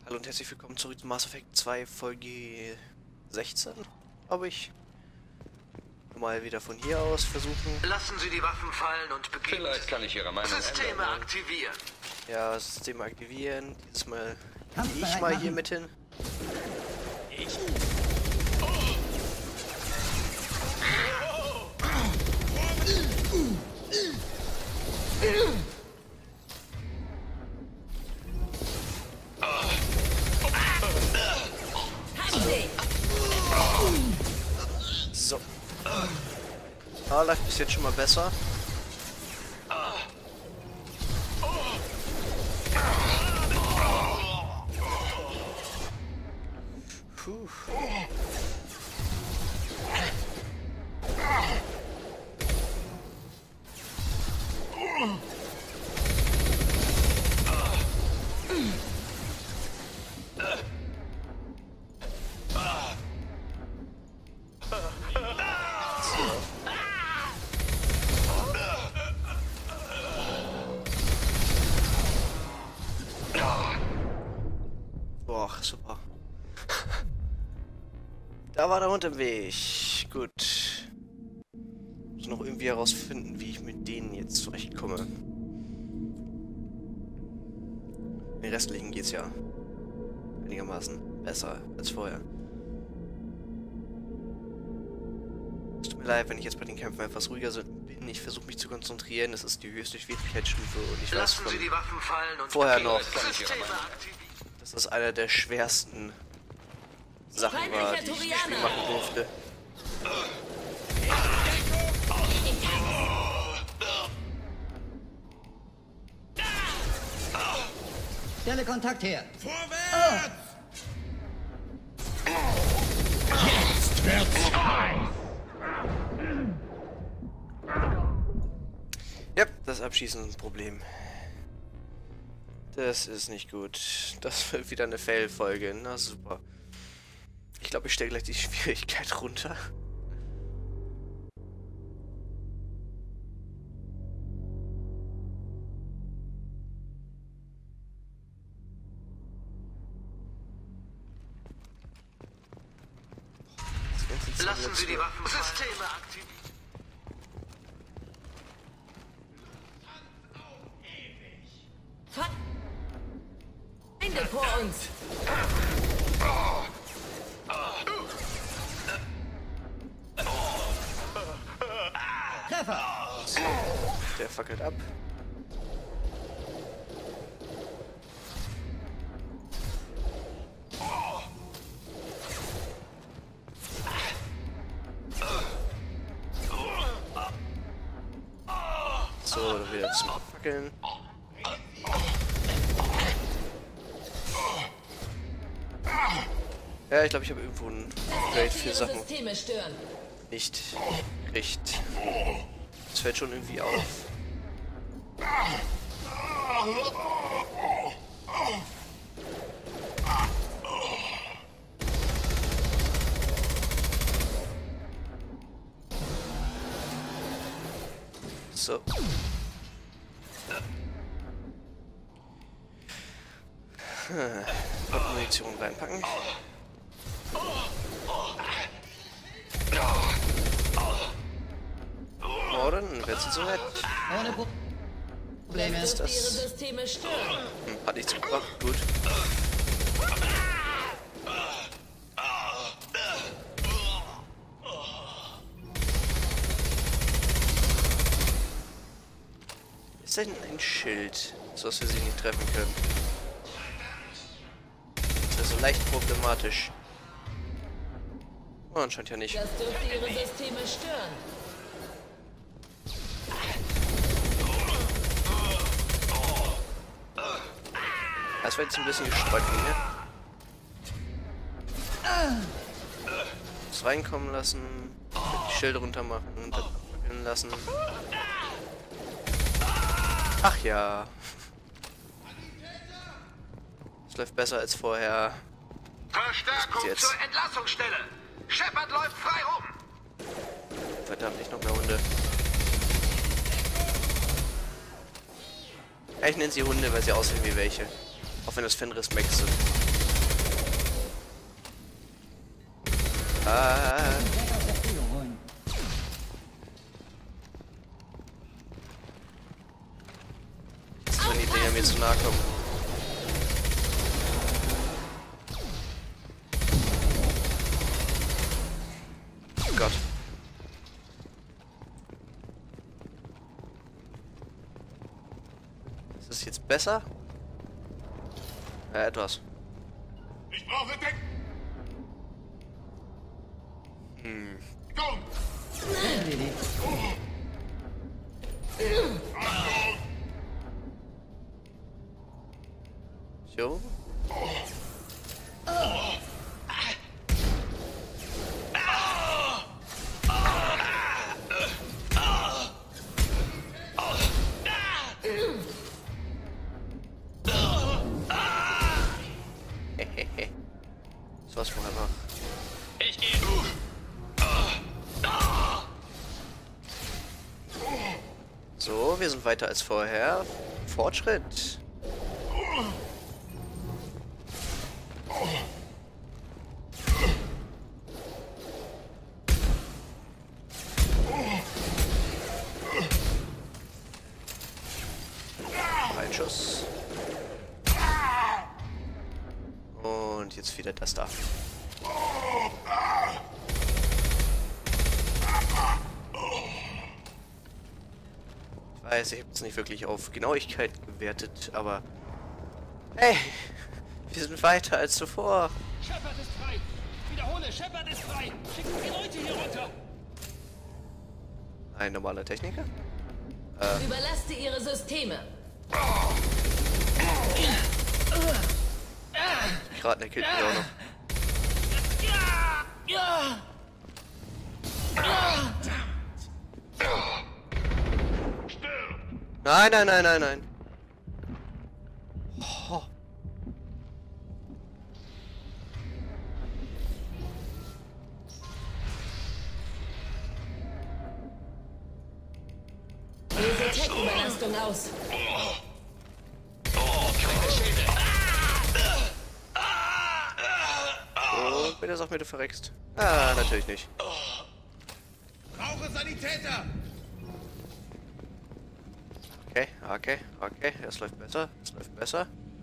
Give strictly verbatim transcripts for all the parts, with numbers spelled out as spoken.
Hallo und herzlich willkommen zurück zu Mass Effect zwei Folge sechzehn, glaube ich. Mal wieder von hier aus versuchen. Lassen Sie die Waffen fallen und beginnen. Vielleicht kann ich Ihre Meinung Systeme ändern. aktivieren. Ja, System aktivieren. Dieses Mal Kannst gehe ich bereit mal machen. hier mit hin. So. Ah, läuft bis jetzt schon mal besser. Puh. Boah, super. Da war der Hund im Weg. Gut. Muss noch irgendwie herausfinden, wie ich mit denen jetzt zurechtkomme. Den restlichen geht's ja einigermaßen besser als vorher. Es tut mir leid, wenn ich jetzt bei den Kämpfen etwas ruhiger bin. Ich versuche mich zu konzentrieren. Das ist die höchste Schwierigkeitsstufe und ich weiß Lassen von Sie die Waffen fallen und vorher beginnen. noch, Systeme aktivieren. dass das einer der schwersten Sachen war, die ich im Spiel machen durfte. Stelle Kontakt her. Vorwärts! Jetzt wird's heiß! Ja, das Abschießen ist ein Problem. Das ist nicht gut. Das wird wieder eine Fail-Folge. Na super. Ich glaube, ich stelle gleich die Schwierigkeit runter. Lassen Sie die Waffen fallen. Systeme aktivieren. Feinde vor uns! Treffer. Der fackelt ab. So, dann wieder zum Abfackeln. Ja, ich glaube, ich habe irgendwo ein Upgrade für Ihre Sachen Systeme stören. nicht gekriegt. Das fällt schon irgendwie auf. So. Hm. Und Munition reinpacken. Morden, wer sind so nett? Ohne Pro- Probleme. Das dürfte Ihre das? Systeme stören. Hm, hat nichts gebracht, gut. Ist da hinten ein Schild, so dass wir sie nicht treffen können? Das ist so leicht problematisch. Oh, anscheinend ja nicht. Das dürfte Ihre Systeme stören. Das war jetzt ein bisschen gestreut von mir. Das reinkommen lassen, die Schilde runter machen und dann abwickeln lassen. Ach ja. Es läuft besser als vorher. Verstärkung jetzt? zur Entlassungsstelle. Shepard läuft frei rum. Verdammt, nicht noch mehr Hunde. Ja, ich nenne sie Hunde, weil sie aussehen wie welche. Auch wenn das Fenris Max sind. Ah. Jack aus der Kühlung holen. Das ist, wenn die Dinger mir zu nahe kommen. Oh Gott. Ist das jetzt besser? Ja, etwas. Ich brauche Deck. Hm. Komm. Erledigt. So. Hehehe. Das war's vorher noch. Ich gehe. So, wir sind weiter als vorher. Fortschritt. Ein Schuss. Und jetzt wieder das da. Ich weiß, ich habe es nicht wirklich auf Genauigkeit gewertet, aber hey, wir sind weiter als zuvor. Shepard ist frei. Wiederhole, Shepard ist frei. Schicken Sie Leute hier runter. Ein normaler Techniker? Überlasst ihre Systeme. Gerade der killt mich auch noch. Nein, nein, nein, nein, nein. Oh. Löse Tech-Überlastung aus. Oh, bitte sag mir, du verreckst. Ah, natürlich nicht. Brauche Sanitäter. Okay, okay, okay. Es läuft besser. Es läuft besser.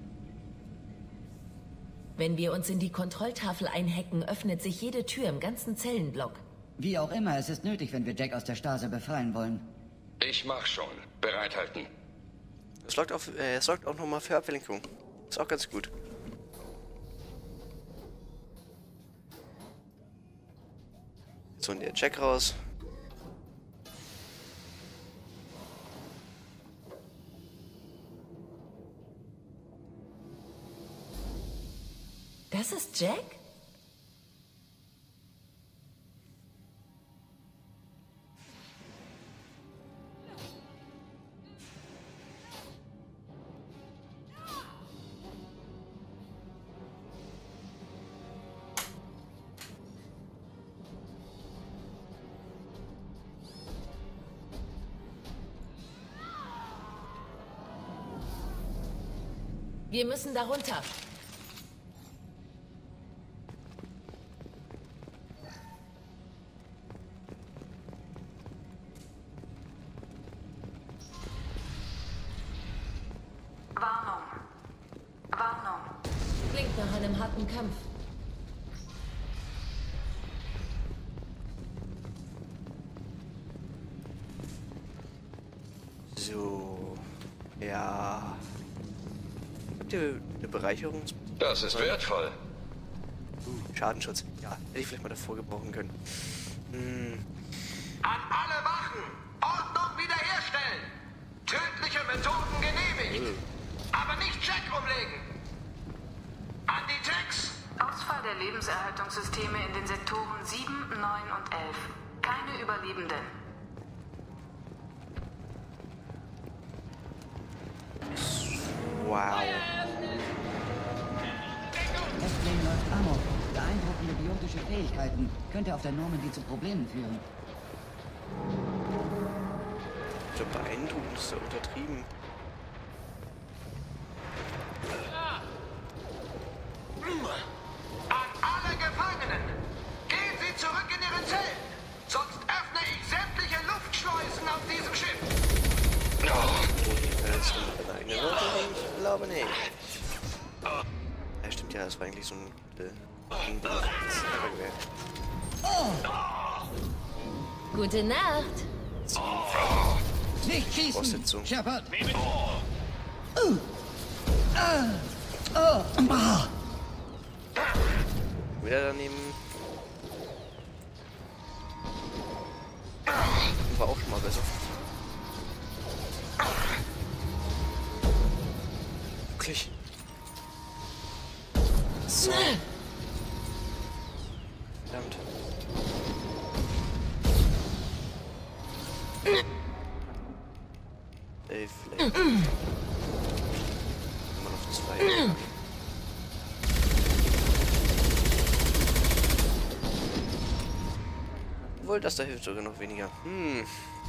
Wenn wir uns in die Kontrolltafel einhacken, öffnet sich jede Tür im ganzen Zellenblock. Wie auch immer, es ist nötig, wenn wir Jack aus der Stase befreien wollen. Ich mach schon. Bereithalten. Es sorgt, auf, äh, es sorgt auch nochmal für Ablenkung. Ist auch ganz gut. Jetzt holen wir den Jack raus. Das ist Jack? Wir müssen da runter. Warnung. Warnung. Klingt nach einem harten Kampf. So. Ja. Habt ihr eine Bereicherung? Das ist wertvoll. Uh, Schadenschutz. Ja, hätte ich vielleicht mal davor gebrauchen können. Hm. An alle Wachen! Ordnung wiederherstellen! Tödliche Methoden genehmigt! Aber nicht Jack umlegen! An die Techs! Ausfall der Lebenserhaltungssysteme in den Sektoren sieben, neun und elf. Keine Überlebenden. Wow. Häftling läuft Amok. Beeindruckende biotische Fähigkeiten. Könnte auf der Normandy zu Problemen führen. So beeindruckend, ist so untertrieben. An alle Gefangenen! Gehen Sie Ja, stimmt ja, das war eigentlich so ein äh, ein Snipergewehr. Gute Nacht. Nicht schießen! Voraussetzung. Shepard! Uh. Ah. Oh. Ah. Wieder daneben. War auch schon mal besser. Wirklich. So. Verdammt. Ey, vielleicht. Immer noch zwei. Obwohl, das da hilft sogar noch weniger. Hm.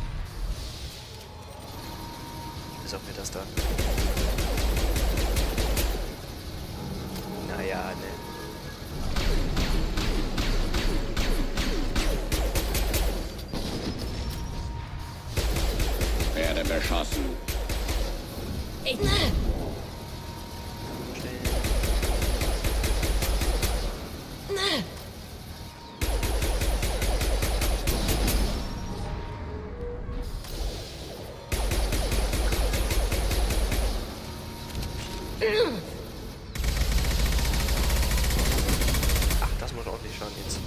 Ist auch mir das da. Naja, ne. Werde beschossen. Ich. Ach, das muss auch nicht schauen jetzt.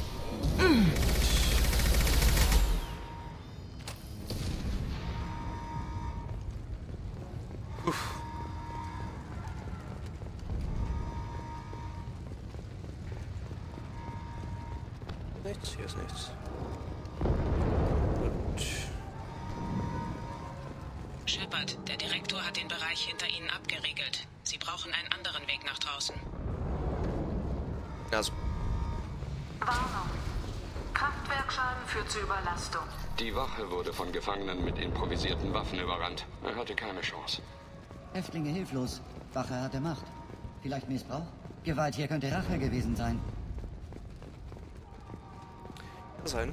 Uff. Nichts, hier ist nichts. Gut. Shepard, der Direktor hat den Bereich hinter Ihnen abgeriegelt. Sie brauchen einen anderen Weg nach draußen. Also. Warnung. Kraftwerkschaden führt zu Überlastung. Die Wache wurde von Gefangenen mit improvisierten Waffen überrannt. Er hatte keine Chance. Häftlinge hilflos. Wache hatte Macht. Vielleicht Missbrauch? Gewalt hier könnte Rache gewesen sein. Kann sein.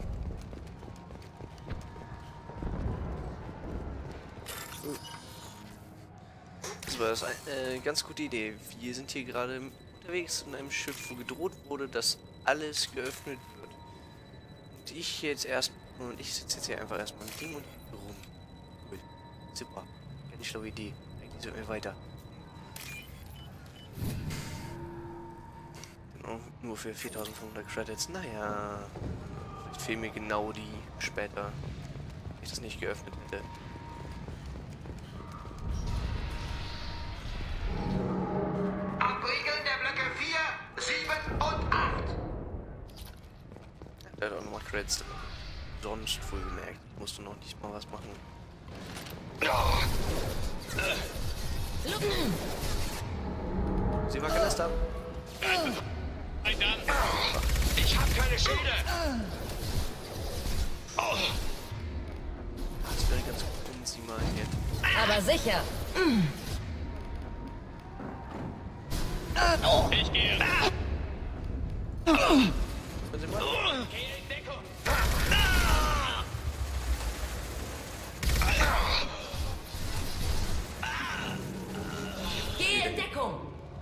Das war das eine äh, ganz gute Idee. Wir sind hier gerade unterwegs in einem Schiff, wo gedroht wurde, dass alles geöffnet wird. Und ich jetzt erst und ich sitze jetzt hier einfach erstmal im Ding und rum. Cool. Super. Keine schlaue Idee. Eigentlich sollten wir weiter. Genau, nur für viertausendfünfhundert Credits. Naja. Vielleicht fehlen mir genau die später, wenn ich das nicht geöffnet hätte. Abriegeln der Blöcke vier, sieben und acht. Der hat auch nochmal Credits sonst wohl gemerkt. Ich musste noch nicht mal was machen. Sie war Kanister. Ich hab keine Schilde. Das wäre ganz gut, wenn sie mal hier. Aber sicher. Ich gehe. Können Sie mal? Gehe in Deckung. Geh in Deckung.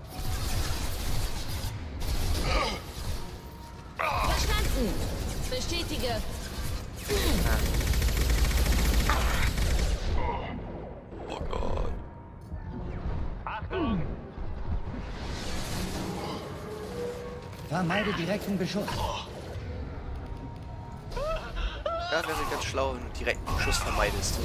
Verstanden. Bestätige. Oh Gott. Achtung. Vermeide direkten Beschuss. Da wäre ganz schlau, wenn du direkt einen Schuss vermeidest.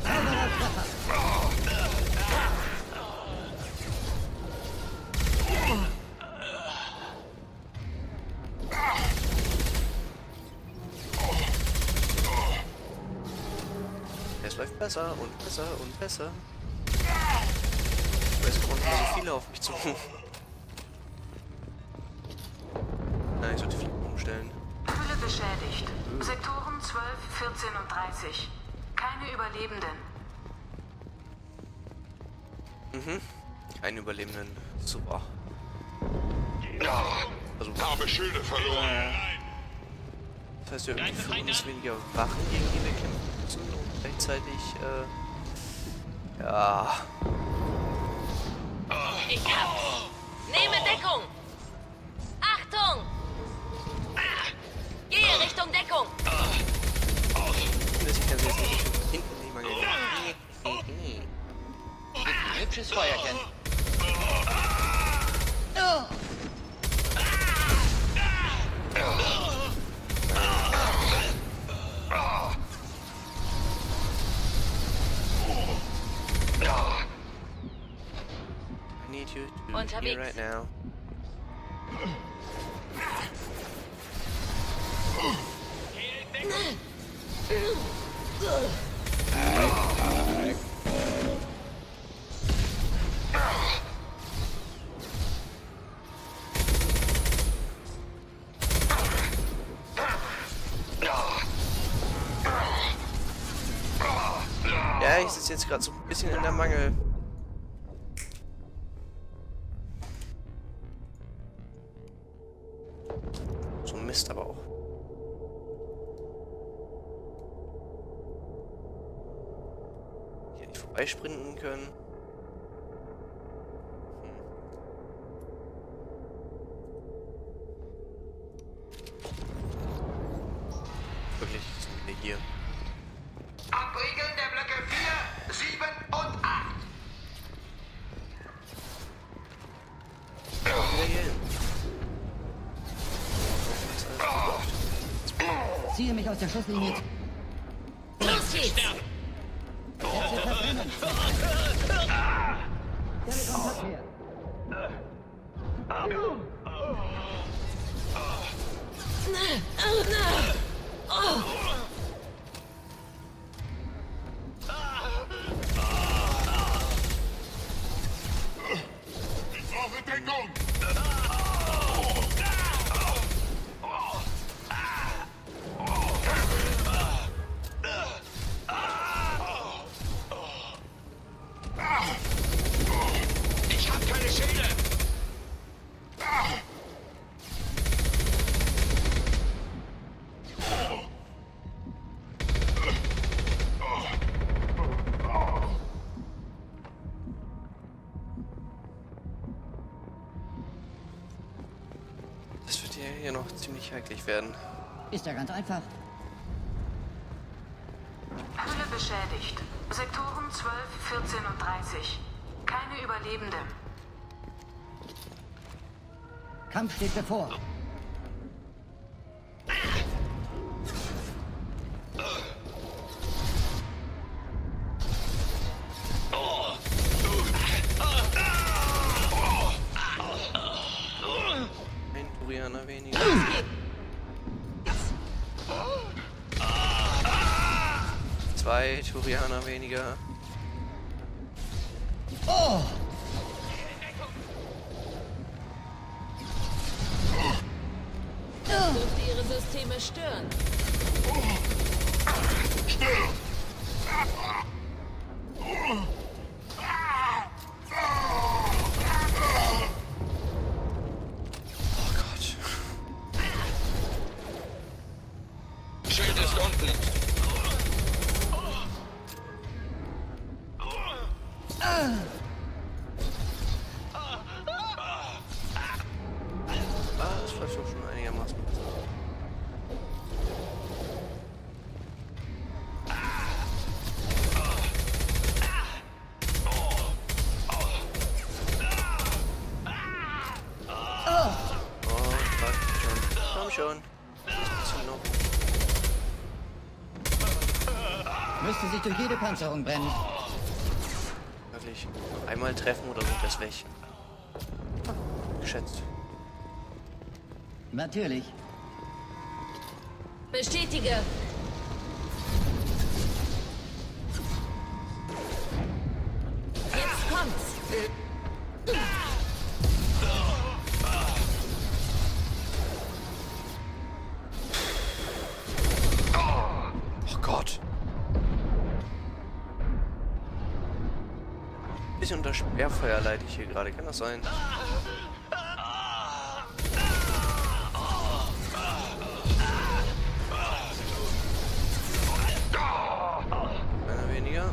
Es läuft besser und besser und besser. Aber es kommen immer so viele auf mich zu. Nein, ich sollte viel umstellen. Hülle beschädigt. Sektoren zwölf, vierzehn und dreißig. Keine Überlebenden. Mhm. Keinen Überlebenden. Super. Also, Habe Schilde verloren. das heißt, wir irgendwie für uns weniger Wachen, gegen die wir kämpfen müssen und gleichzeitig, äh, ja. Ich hab's. Nehme Here right now. Ja, ich sitze jetzt gerade so ein bisschen in der Mangel. So ein Mist aber auch. Hier nicht vorbeisprinten können. Hm. Wirklich, sind wir hier. Abriegeln der Blöcke vier, sieben und acht. Wieder hier hin. Ziehe mich aus der Schusslinie. Los geht's! Er zu verbrennen. Telekontakt her. Ich brauche Deckung. Ich hab keine Schilde. Das wird ja hier noch ziemlich hakelig werden. Ist ja ganz einfach. Hülle beschädigt. Sektoren zwölf, vierzehn und dreißig. Keine Überlebenden. Kampf steht bevor. Ein Turianer weniger. Zwei Turianer weniger. Oh! Dürfte ihre Systeme stören. Oh Gott. Schild ist unten. Ah, das war schon einigermaßen. Oh, fuck, schon. Komm schon. Ein bisschen noch. Müsste sich durch jede Panzerung brennen. Wirklich. Noch einmal treffen oder sind das weg? Geschätzt. Natürlich. Bestätige. Jetzt kommt's. Oh Gott. Bisschen unter Sperrfeuer leide ich hier gerade. Kann das sein? Einer weniger.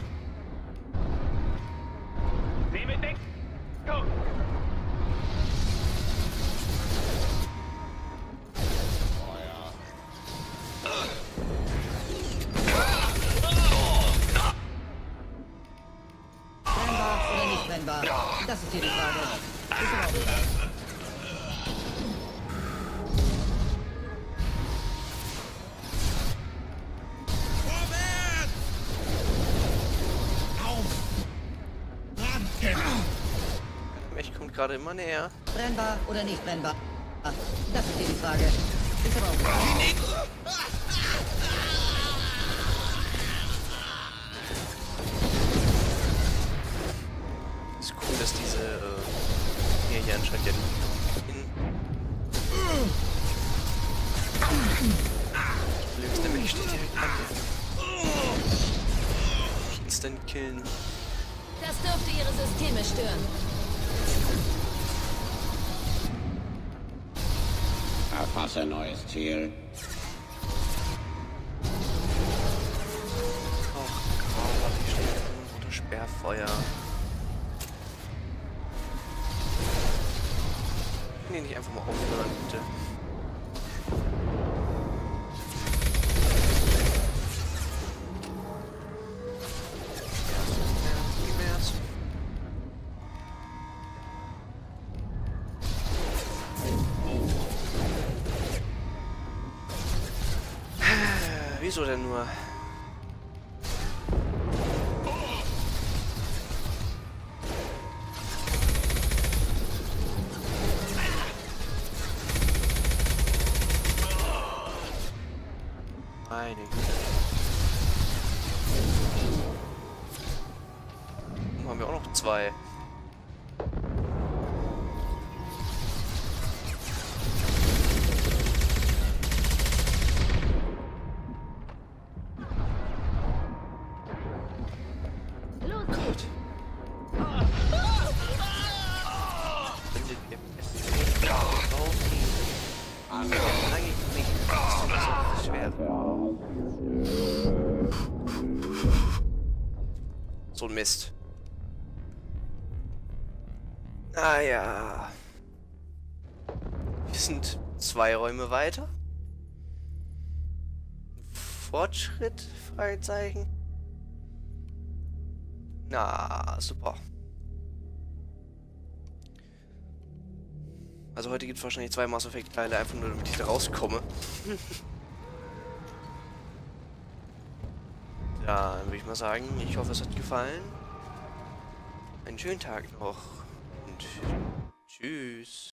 Nehme Deckung. Brennbar oder nicht brennbar? Das ist hier die Frage. Ist aber auch egal. gerade immer näher. Brennbar oder nicht brennbar? Ah, das ist hier die Frage. Ist aber auch... Ist cool, dass diese äh, hier, hier anscheinend ja in... Problem ist, der Mech steht direkt an mir. Instant killen. Das dürfte ihre Systeme stören. Erfasse neues Ziel. Och, Gott, ich stehe unter Sperrfeuer. Kann die nicht einfach mal aufhören, bitte? Wieso denn nur? Meine Güte. Dann haben wir auch noch zwei. So ein Mist. Naja. Wir sind zwei Räume weiter. Fortschritt? Fragezeichen. Na, super. Also heute gibt es wahrscheinlich zwei Mass Effect Teile, einfach nur damit ich da rauskomme. Dann würde ich mal sagen, ich hoffe, es hat gefallen. Einen schönen Tag noch und tschüss.